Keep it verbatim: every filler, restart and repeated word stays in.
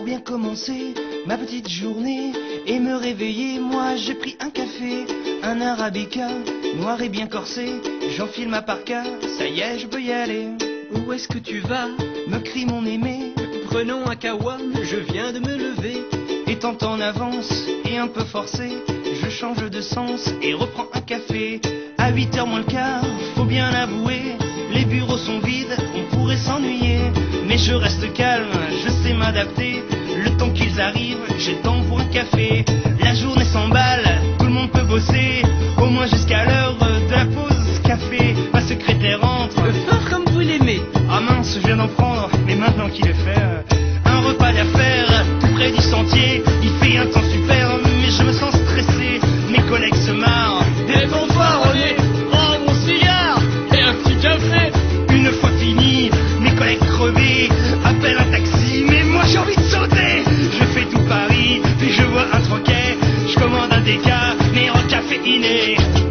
bien commencer ma petite journée et me réveiller, moi j'ai pris un café, un arabica, noir et bien corsé. J'enfile ma parka, ça y est, je peux y aller. Où est-ce que tu vas? Me crie mon aimé. Prenons un kawa, je viens de me lever. Étant en avance et un peu forcé, je change de sens et reprends un café. À huit heures moins le quart, faut bien l'avouer, les bureaux sont vides, on pourrait s'ennuyer. Mais je reste calme, je sais m'adapter. Le temps qu'ils arrivent, j'ai le temps pour un café. La journée s'emballe, tout le monde peut bosser, au moins jusqu'à l'heure de la pause café. Ma secrétaire entre, fort comme vous l'aimez. Ah mince, je viens d'en prendre, mais maintenant qu'il est fait, un repas d'affaires, tout près du sentier. Il fait un temps super, mais je me sens stressé. Mes collègues se marrent. Des fanfaronnés, oh mon cigare et un petit café. Une fois fini, mes collègues crevés appellent un taxi, mais moi j'ai envie de sauter. Je fais tout Paris, puis je vois un troquet. Je commande un déca, mais en caféiné.